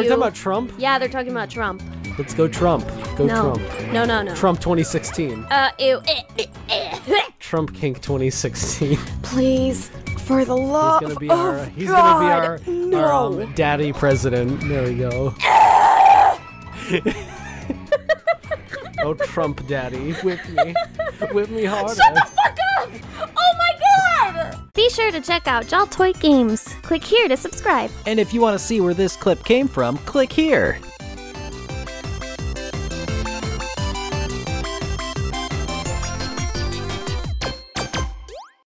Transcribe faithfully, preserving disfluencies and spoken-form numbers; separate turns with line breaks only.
Are you talking about Trump?
Yeah, they're talking about Trump.
Let's go Trump. Go
no.
Trump.
No, no, no.
Trump twenty sixteen.
Uh, ew.
Trump Kink twenty sixteen.
Please, for the love
He's gonna be
of
our. He's
God,
gonna be our,
no.
our um, daddy president. There we go. Oh, Trump daddy, whip me, whip me harder.
Shut the fuck up! Oh my God! Be sure to check out Jaltoid Games. Click here to subscribe.
And if you want to see where this clip came from, click here.